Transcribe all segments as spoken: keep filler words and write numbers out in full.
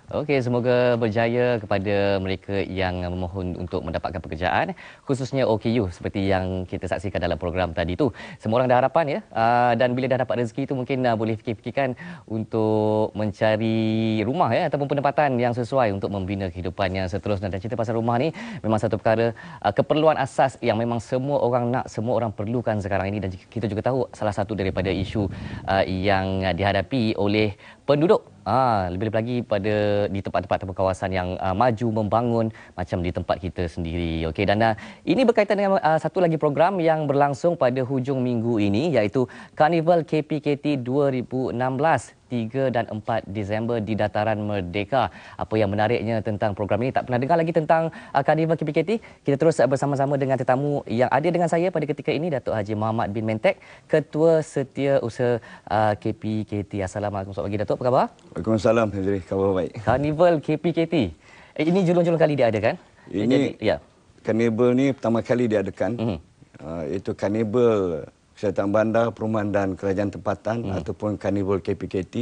Okey, semoga berjaya kepada mereka yang memohon untuk mendapatkan pekerjaan, khususnya O K U seperti yang kita saksikan dalam program tadi tu. Semua orang dah harapan ya, uh, dan bila dah dapat rezeki tu mungkin uh, boleh fikir-fikirkan untuk mencari rumah ya ataupun penempatan yang sesuai untuk membina kehidupan yang seterusnya. Dan cerita pasal rumah ni memang satu perkara uh, keperluan asas yang memang semua orang nak, semua orang perlukan sekarang ini, dan kita juga tahu salah satu daripada isu uh, yang dihadapi oleh penduduk Ah, lebih-lebih lagi pada di tempat-tempat ataupun kawasan yang uh, maju membangun macam di tempat kita sendiri. Okey, dan uh, ini berkaitan dengan uh, satu lagi program yang berlangsung pada hujung minggu ini, iaitu Karnival K P K T dua ribu enam belas tiga dan empat Disember di Dataran Merdeka. Apa yang menariknya tentang program ini? Tak pernah dengar lagi tentang uh, Karnival K P K T? Kita terus uh, bersama-sama dengan tetamu yang ada dengan saya pada ketika ini, Datuk Haji Muhammad bin Mentek, Ketua Setiausaha uh, K P K T. Assalamualaikum, selamat pagi Datuk, apa khabar? Waalaikumsalam, Fadri. Khabar baik. Karnival K P K T. Eh, ini julung-julung kali diadakan? Ini Jadi, ya. Karnival ni pertama kali diadakan. Mm-hmm. Uh, itu Karnival Kesihatan Bandar, Perumahan dan Kerajaan Tempatan mm-hmm. ataupun Karnival K P K T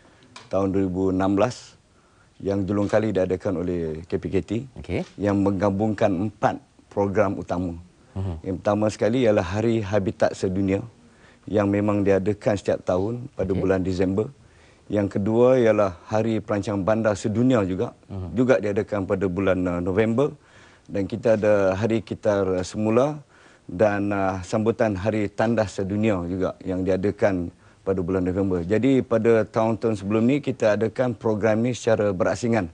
tahun dua ribu enam belas yang julung kali diadakan oleh K P K T, okay, yang menggabungkan empat program utama. Mm-hmm. Yang pertama sekali ialah Hari Habitat Sedunia yang memang diadakan setiap tahun pada okay. bulan Disember. Yang kedua ialah Hari Perancangan Bandar Sedunia juga, uh-huh. juga diadakan pada bulan uh, November. Dan kita ada Hari Kitar Semula dan uh, sambutan Hari Tandas Sedunia juga yang diadakan pada bulan November. Jadi pada tahun-tahun sebelum ni kita adakan program ni secara berasingan.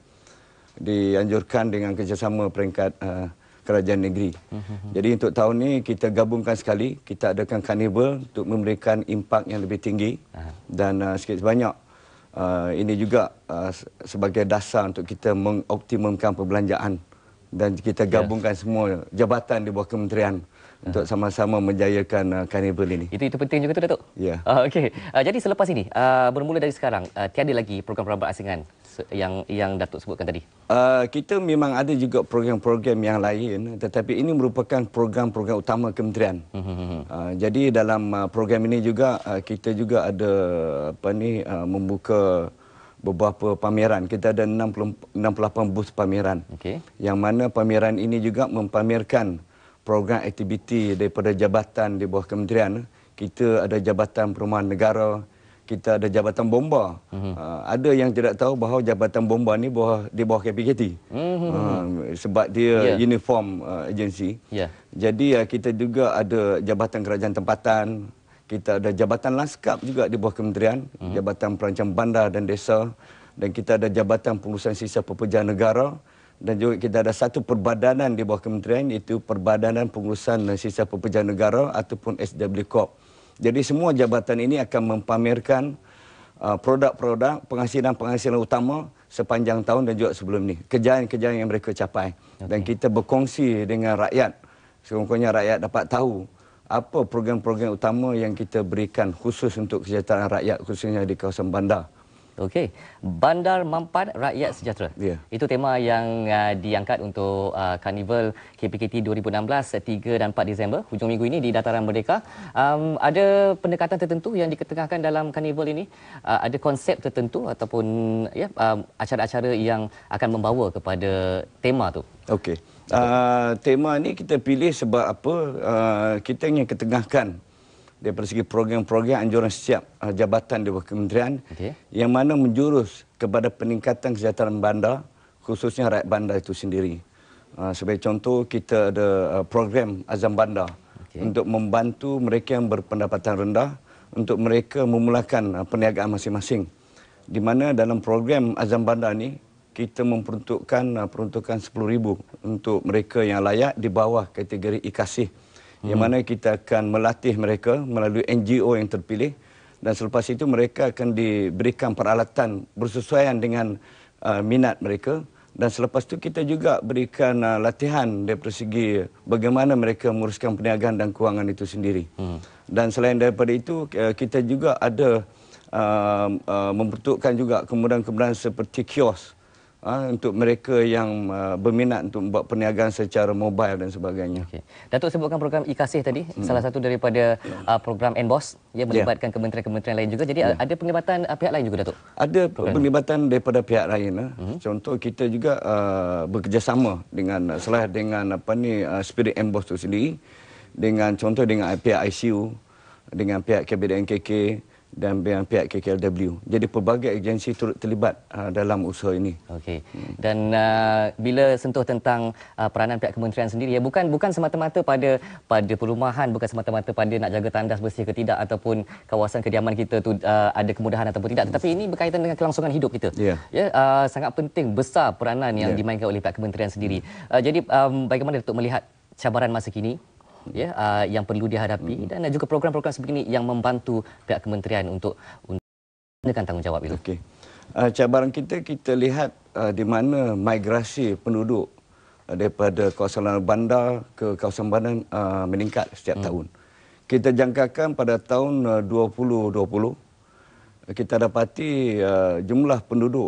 Dianjurkan dengan kerjasama peringkat uh, kerajaan negeri. Uh-huh. Jadi untuk tahun ni kita gabungkan sekali, kita adakan karnival untuk memberikan impak yang lebih tinggi. Uh-huh. Dan uh, sikit sebanyak Uh, ini juga uh, sebagai dasar untuk kita mengoptimumkan perbelanjaan dan kita gabungkan yeah. semua jabatan di bawah kementerian uh-huh. untuk sama-sama menjayakan uh, karnival ini. Itu itu penting juga tu Datuk. Ya. Yeah. Uh, Okey. Uh, jadi selepas ini uh, bermula dari sekarang uh, tiada lagi program-program berasingan yang yang Datuk sebutkan tadi. Uh, kita memang ada juga program-program yang lain, tetapi ini merupakan program-program utama kementerian. Uh-huh. Uh, jadi dalam uh, program ini juga uh, kita juga ada apa ni uh, membuka beberapa pameran. Kita ada enam puluh lapan booth pameran. Okay. Yang mana pameran ini juga mempamerkan program aktiviti daripada jabatan di bawah kementerian. Kita ada Jabatan Perumahan Negara, kita ada Jabatan Bomba. Uh-huh. Uh, ada yang tidak tahu bahawa Jabatan Bomba ni bawah, di bawah K P K T. Uh-huh. Uh, sebab dia yeah. uniform uh, agensi. Yeah. Jadi uh, kita juga ada Jabatan Kerajaan Tempatan, kita ada Jabatan Lanskap juga di bawah kementerian, uh-huh. Jabatan Perancangan Bandar dan Desa, dan kita ada Jabatan Pengurusan Sisa Pekerjaan Negara, dan juga kita ada satu perbadanan di bawah kementerian, iaitu Perbadanan Pengurusan Sisa Pekerjaan Negara ataupun S W Corp. Jadi semua jabatan ini akan mempamerkan uh, produk-produk penghasilan-penghasilan utama sepanjang tahun dan juga sebelum ni. Kejayaan-kejayaan yang mereka capai. Okay. Dan kita berkongsi dengan rakyat. Sekurang-kurangnya rakyat dapat tahu apa program-program utama yang kita berikan khusus untuk kesejahteraan rakyat, khususnya di kawasan bandar. Okey, Bandar Mampan Rakyat Sejahtera. Yeah. Itu tema yang uh, diangkat untuk uh, Karnival K P K T dua ribu enam belas tiga dan empat Disember hujung minggu ini di Dataran Merdeka. Um, ada pendekatan tertentu yang diketengahkan dalam karnival ini? Uh, ada konsep tertentu ataupun ya um, acara-acara yang akan membawa kepada tema tu? Okey. Uh, tema ni kita pilih sebab apa? Uh, kita ingin ketengahkan daripada segi program-program anjuran setiap uh, jabatan di bawah kementerian, okay, yang mana menjurus kepada peningkatan kesejahteraan bandar, khususnya rakyat bandar itu sendiri. Uh, sebagai contoh, kita ada uh, program Azam Bandar, okay, untuk membantu mereka yang berpendapatan rendah untuk mereka memulakan uh, perniagaan masing-masing. Di mana dalam program Azam Bandar ni kita memperuntukkan uh, peruntukan sepuluh ribu untuk mereka yang layak di bawah kategori e-kasih. Yang mana kita akan melatih mereka melalui N G O yang terpilih, dan selepas itu mereka akan diberikan peralatan bersesuaian dengan uh, minat mereka, dan selepas itu kita juga berikan uh, latihan dari segi bagaimana mereka menguruskan perniagaan dan kewangan itu sendiri. Hmm. Dan selain daripada itu uh, kita juga ada uh, uh, memperuntukkan juga kemudahan-kemudahan seperti kios uh, untuk mereka yang uh, berminat untuk membuat perniagaan secara mobile dan sebagainya. Okay. Datuk sebutkan program e-Kasih tadi, hmm. salah satu daripada uh, program N B O S yang melibatkan yeah. kementerian-kementerian lain juga. Jadi yeah. ada penglibatan uh, pihak lain juga, Datuk? Ada penglibatan daripada pihak lain. Uh. Hmm. Contoh kita juga uh, bekerjasama dengan selain dengan apa ni uh, spirit N B O S itu sendiri, dengan contoh dengan pihak I C U, dengan pihak K B D N K K dan dengan pihak K K L W. Jadi pelbagai agensi turut terlibat uh, dalam usaha ini. Okey. Dan uh, bila sentuh tentang uh, peranan pihak kementerian sendiri, ya bukan bukan semata-mata pada pada perumahan, bukan semata-mata pada nak jaga tandas bersih ke tidak ataupun kawasan kediaman kita tu uh, ada kemudahan ataupun tidak, tetapi ini berkaitan dengan kelangsungan hidup kita. Yeah. Ya, uh, sangat penting, besar peranan yang yeah. dimainkan oleh pihak kementerian sendiri. Uh, jadi um, bagaimana Datuk melihat cabaran masa kini ya uh, yang perlu dihadapi, dan juga program-program seperti ini yang membantu pihak kementerian untuk menekan tanggungjawab itu? Okey. Uh, cabaran kita kita lihat uh, di mana migrasi penduduk uh, daripada kawasan bandar ke kawasan bandar uh, meningkat setiap hmm. tahun. Kita jangkakan pada tahun uh, dua ribu dua puluh kita dapati uh, jumlah penduduk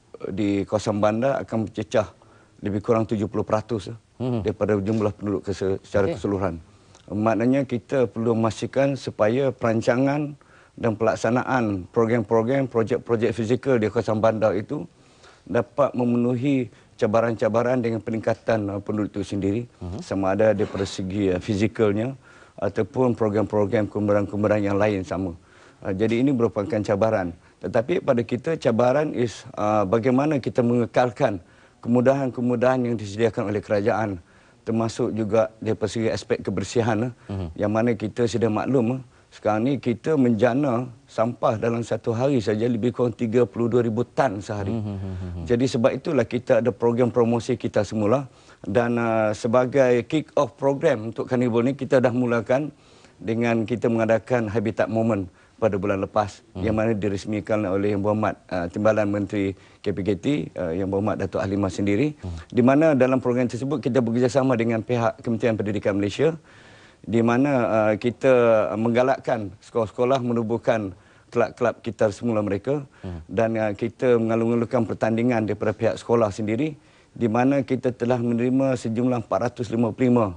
di kawasan bandar akan mencecah lebih kurang tujuh puluh peratus hmm. daripada jumlah penduduk secara okay. keseluruhan. Maknanya kita perlu memastikan supaya perancangan dan pelaksanaan program-program, projek-projek fizikal di kawasan bandar itu dapat memenuhi cabaran-cabaran dengan peningkatan penduduk itu sendiri, hmm. sama ada daripada segi fizikalnya ataupun program-program kemudahan-kemudahan yang lain sama. Jadi ini merupakan cabaran. Tetapi pada kita cabaran is uh, bagaimana kita mengekalkan kemudahan-kemudahan yang disediakan oleh kerajaan, termasuk juga daripada segi aspek kebersihan, uh-huh. yang mana kita sudah maklum sekarang ni kita menjana sampah dalam satu hari saja lebih kurang tiga puluh dua ribu tan sehari. Uh-huh. Jadi sebab itulah kita ada program promosi kita semula, dan uh, sebagai kick off program untuk Carnival ni kita dah mulakan dengan kita mengadakan Habitat Moment pada bulan lepas, hmm. yang mana diresmikan oleh Yang Berhormat uh, Timbalan Menteri K P K T, uh, Yang Berhormat Datuk Halimah sendiri, hmm. di mana dalam program tersebut kita bekerjasama dengan pihak Kementerian Pendidikan Malaysia, di mana uh, kita menggalakkan sekolah-sekolah menubuhkan kelab-kelab kita semula mereka, hmm. dan uh, kita mengalung-alungkan pertandingan daripada pihak sekolah sendiri, di mana kita telah menerima sejumlah empat ratus lima puluh lima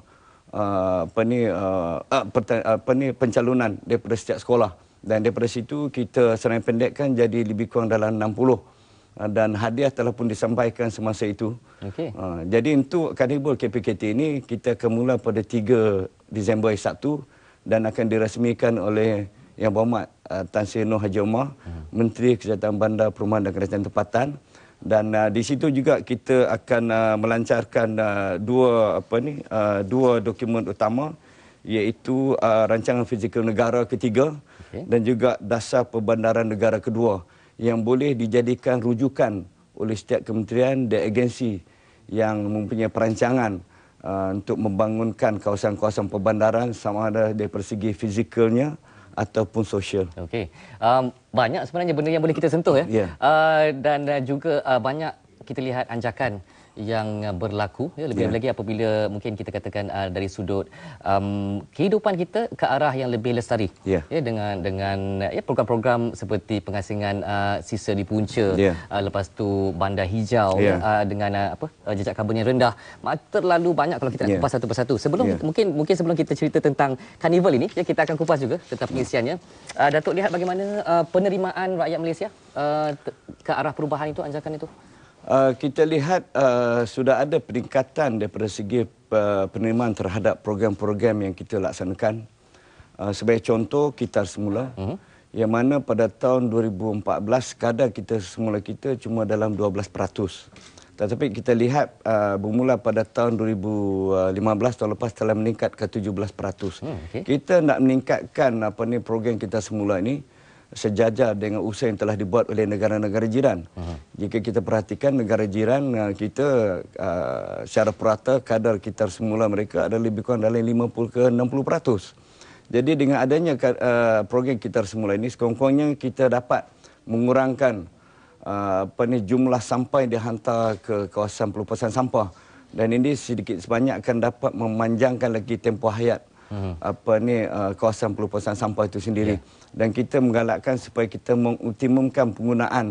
uh, apa ni, uh, uh, apa ni pencalonan daripada setiap sekolah. Dan daripada situ kita serang pendekkan jadi lebih kurang dalam enam puluh, dan hadiah telah pun disampaikan semasa itu. Okay. Uh, jadi untuk Carnival K P K T ini kita akan mula pada tiga Disember hari Sabtu dan akan dirasmikan oleh Yang Berhormat uh, Tan Sri Nur Haji Omar, hmm. Menteri Kesihatan Bandar, Perumahan dan Kerajaan Tempatan. Dan uh, di situ juga kita akan uh, melancarkan uh, dua apa ni uh, dua dokumen utama, iaitu uh, rancangan fizikal negara ketiga, okay. dan juga dasar perbandaran negara kedua, yang boleh dijadikan rujukan oleh setiap kementerian dan agensi yang mempunyai perancangan uh, untuk membangunkan kawasan-kawasan perbandaran, sama ada dari segi fizikalnya ataupun sosial. Okey. Um, banyak sebenarnya benda yang boleh kita sentuh ya. Yeah. Uh, dan uh, juga uh, banyak kita lihat anjakan yang berlaku, ya, lebih yeah. lagi apabila mungkin kita katakan uh, dari sudut um, kehidupan kita ke arah yang lebih lestari, yeah. ya, dengan dengan ya, program-program seperti pengasingan uh, sisa di punca, yeah. uh, lepas tu bandar hijau, yeah. uh, dengan uh, apa uh, jejak karbon yang rendah. Terlalu banyak kalau kita nak yeah. kupas satu persatu. Sebelum yeah. mungkin mungkin sebelum kita cerita tentang Carnival ini, ya, kita akan kupas juga tentang pengisiannya. Uh, Datuk lihat bagaimana uh, penerimaan rakyat Malaysia uh, ke arah perubahan itu, anjakan itu? Uh, kita lihat uh, sudah ada peningkatan daripada segi uh, penerimaan terhadap program-program yang kita laksanakan. Uh, sebagai contoh, Kitar Semula, uh-huh. yang mana pada tahun dua ribu empat belas kadar kita semula kita cuma dalam dua belas peratus. Tetapi kita lihat uh, bermula pada tahun dua ribu lima belas, tahun lepas telah meningkat ke tujuh belas peratus. Hmm, okay. Kita nak meningkatkan apa ni program Kitar Semula ini sejajar dengan usaha yang telah dibuat oleh negara-negara jiran. Uh-huh. Jika kita perhatikan negara jiran kita, uh, secara purata kadar Kitar Semula mereka ada lebih kurang dalam lima puluh ke enam puluh peratus. Jadi dengan adanya uh, program Kitar Semula ini, sekurang-kurangnya kita dapat mengurangkan uh, apa ni jumlah sampah yang dihantar ke kawasan pelupasan sampah, dan ini sedikit sebanyak akan dapat memanjangkan lagi tempoh hayat Hmm. apa ni uh, kawasan pelupasan sampah itu sendiri, yeah. dan kita menggalakkan supaya kita mengoptimumkan penggunaan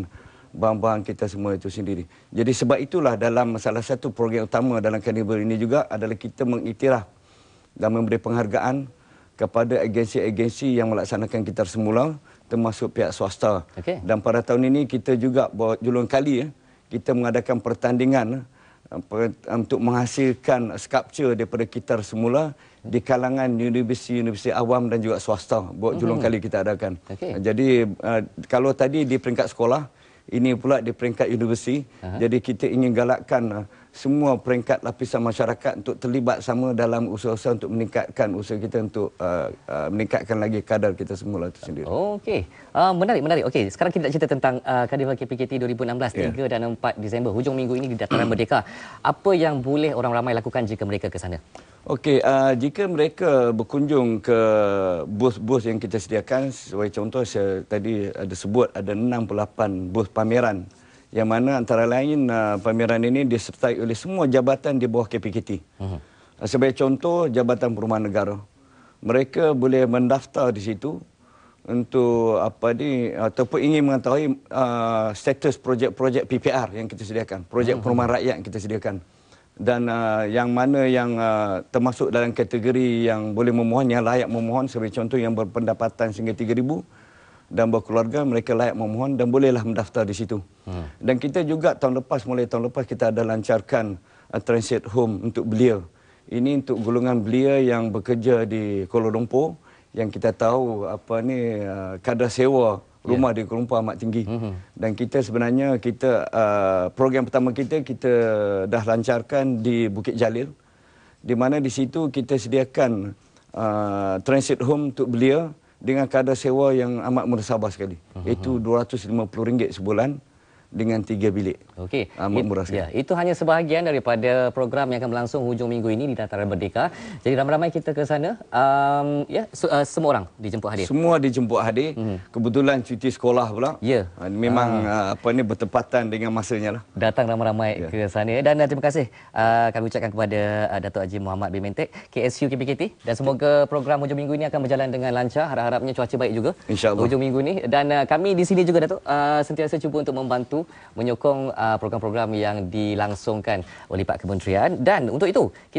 bahan-bahan kita semua itu sendiri. Jadi sebab itulah dalam salah satu program utama dalam Carnival ini juga adalah kita mengiktiraf dan memberi penghargaan kepada agensi-agensi yang melaksanakan kitar semula, termasuk pihak swasta. Okay. Dan pada tahun ini kita juga berulang kali ya, kita mengadakan pertandingan untuk menghasilkan skulpture daripada kitar semula di kalangan universiti-universiti awam dan juga swasta. Buat julung mm-hmm. kali kita adakan. Okay. Jadi uh, kalau tadi di peringkat sekolah, ini pula di peringkat universiti. Uh-huh. Jadi kita ingin galakkan uh, semua peringkat lapisan masyarakat untuk terlibat sama dalam usaha-usaha untuk meningkatkan usaha kita untuk uh, uh, meningkatkan lagi kadar kita semula itu sendiri. Okey. Uh, menarik, menarik. Okey, sekarang kita nak cerita tentang uh, Carnival K P K T dua ribu enam belas, yeah. tiga dan empat Disember, hujung minggu ini di Dataran Merdeka. Apa yang boleh orang ramai lakukan jika mereka ke sana? Okey, uh, jika mereka berkunjung ke bus-bus yang kita sediakan, sebagai contoh saya tadi ada sebut ada enam puluh lapan bus pameran yang mana antara lain uh, pameran ini disertai oleh semua jabatan di bawah K P K T. Uh-huh. Uh, sebagai contoh Jabatan Perumahan Negara. Mereka boleh mendaftar di situ untuk apa ni ataupun ingin mengetahui uh, status projek-projek P P R yang kita sediakan, projek uh-huh. perumahan rakyat yang kita sediakan. Dan uh, yang mana yang uh, termasuk dalam kategori yang boleh memohon, yang layak memohon, sebagai contoh yang berpendapatan sehingga tiga ribu dan berkeluarga, mereka layak memohon dan bolehlah mendaftar di situ. Hmm. Dan kita juga tahun lepas, mulai tahun lepas kita ada lancarkan uh, transit home untuk belia. Ini untuk golongan belia yang bekerja di Kuala Lumpur, yang kita tahu apa ni uh, kadar sewa rumah yeah. di Kuala Lumpur amat tinggi. Mm-hmm. Dan kita sebenarnya kita uh, program pertama kita kita dah lancarkan di Bukit Jalil, di mana di situ kita sediakan uh, transit home untuk belia dengan kadar sewa yang amat murah sekali. Mm-hmm. Iaitu dua ratus lima puluh ringgit sebulan dengan tiga bilik. Okey. Amat murah sekali. Ya, itu hanya sebahagian daripada program yang akan berlangsung hujung minggu ini di Dataran Merdeka. Jadi ramai-ramai kita ke sana. Um, ya, so, uh, semua orang dijemput hadir. Semua dijemput hadir. Mm-hmm. Kebetulan cuti sekolah pula. Ya. Uh, memang uh. Uh, apa ni bertepatan dengan masanya lah. Datang ramai-ramai ya. ke sana. Dan uh, terima kasih uh, kami ucapkan kepada uh, Datuk Haji Muhammad bin Mentek, K S U K P K T, dan semoga program hujung minggu ini akan berjalan dengan lancar. Harap-harapnya cuaca baik juga. InsyaAllah. Hujung minggu ini. Dan uh, kami di sini juga Datuk uh, sentiasa cuba untuk membantu menyokong uh, program-program yang dilangsungkan oleh Pak Kementerian, dan untuk itu